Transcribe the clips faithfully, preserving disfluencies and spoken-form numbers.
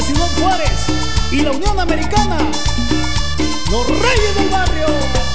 Ciudad Juárez y la Unión Americana, los Reyes del Barrio.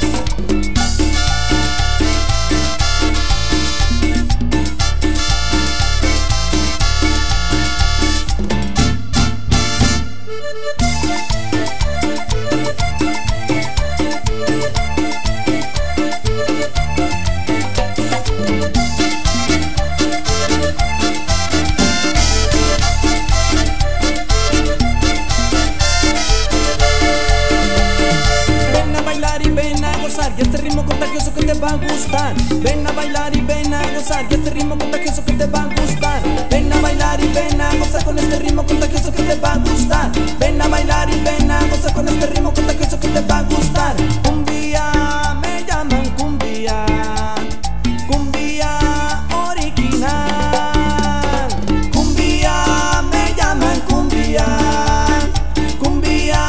Y este ritmo contagioso que te va a gustar. Ven a bailar y ven a gozar. Y este ritmo contagioso que te va a gustar. Ven a bailar y ven a gozar con este ritmo contagioso que te va a gustar. Ven a bailar y ven a gozar con este ritmo contagioso que te va a gustar. Cumbia, me llaman cumbia. Cumbia original. Cumbia, me llaman cumbia. Cumbia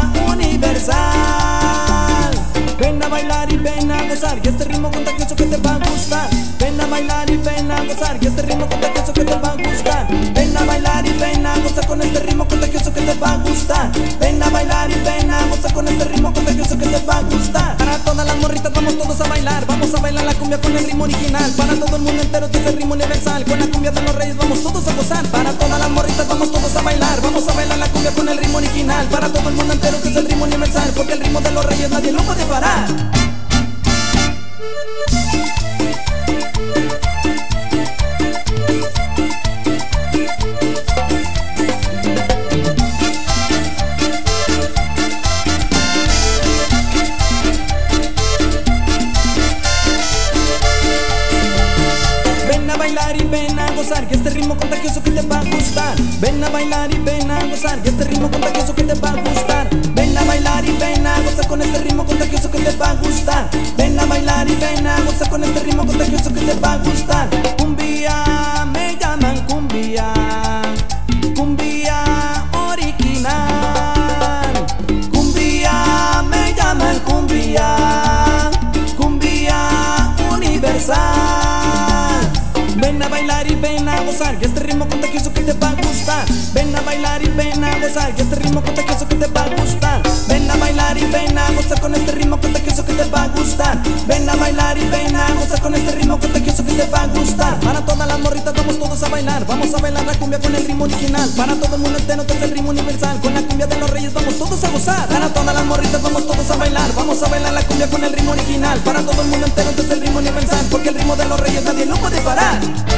universal. Ven a bailar y ven a gozar, y este ritmo contagioso que te va a gustar. Ven a bailar y ven a gozar, y este ritmo contagioso que te va a gustar. Ven a bailar y ven a gozar con este ritmo contagioso que te va a gustar. Ven a bailar y ven a gozar con este ritmo contagioso que te va a gustar. Para todas las morritas vamos todos a bailar, vamos a bailar la cumbia con el ritmo original. Para todo el mundo entero que es el ritmo universal, con la cumbia de los Reyes vamos todos a gozar. Para todas las morritas vamos todos a bailar, vamos a bailar la cumbia con el ritmo original. Para todo el mundo entero que es el ritmo universal, porque el ritmo de los Reyes nadie lo puede parar. Ven a bailar y ven a gozar, y este ritmo contagioso que te va a gustar. Ven a bailar y ven a gozar, y este ritmo contagioso que te va a gustar. Ven a bailar y ven a gozar con este ritmo contagioso que te va a gustar. Ven a bailar y ven a gozar con este ritmo contagioso que te va a gustar. Cumbia, me llaman cumbia. Cumbia original. Cumbia, me llaman cumbia. Cumbia universal. Ven a bailar y ven a gozar, y este ritmo contagioso que te va a gustar. Ven a bailar y ven a gozar, y este ritmo contagioso que te va a gustar. Ven a bailar y ven a gozar con este ritmo contagioso que te va a gustar. Ven a bailar y ven a gozar con este ritmo contagioso que te va a gustar. Para todas las morritas vamos todos a bailar, vamos a bailar la cumbia con el ritmo original. Para todo el mundo entero que es el ritmo universal, con la cumbia de los Reyes vamos todos a gozar. Para todas las morritas vamos todos a bailar, vamos a bailar la cumbia con el ritmo original. Para todo el mundo entero que es el ritmo universal, porque el ritmo de los Reyes nadie lo puede parar.